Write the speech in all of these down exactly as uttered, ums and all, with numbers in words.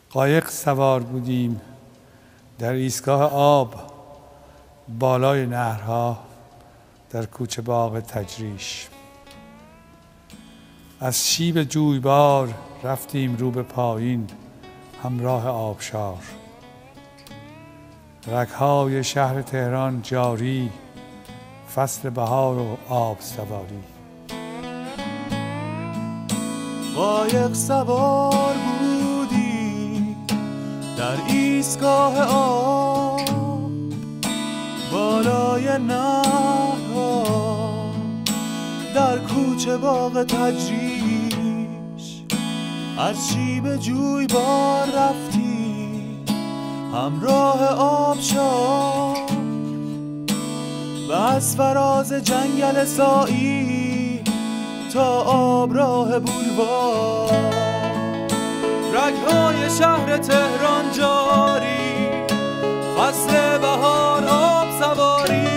قایق سوار بودیم در ایستگاه آب بالای نهرها در کوچه باغ تجریش. از شیب جویبار رفتیم رو به پایین همراه آبشار. رگهای شهر تهران جاری، فصل بهار و آب سواری. قایق سوار بودی در ایستگاه آب بالای نهرها در کوچه باغ تجریش. از شیب جویبار رفتی همراه آبشار و از فراز جنگل سایی تا آب راه بولوار. رگهای شهر تهران جاری، فصل بهار آب سواری.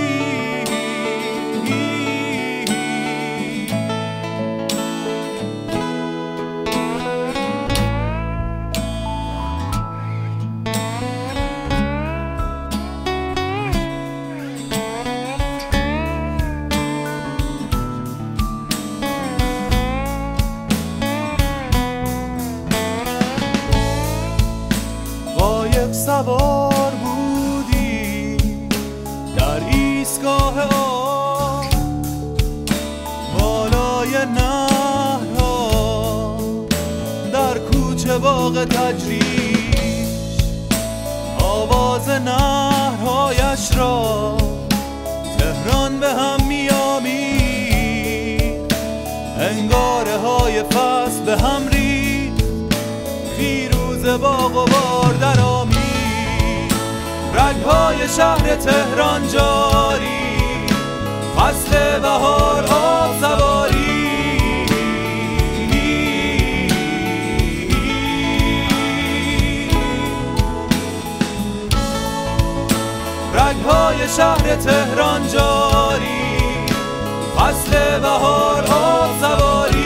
سوار بودی در ایستگاه آب بالای نهرها در کوچه باغ تجریش. آواز نهرهایش را تهران به هم می‌آمیخت، انگاره های فصل به هم ریخت، فیروز باغ و بار در آمید. رگهای شهر تهران جاری، فصل بهار آب سواری. رگهای شهر تهران جاری، فصل بهار آب سواری.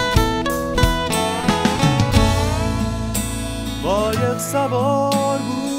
قایق سوار بود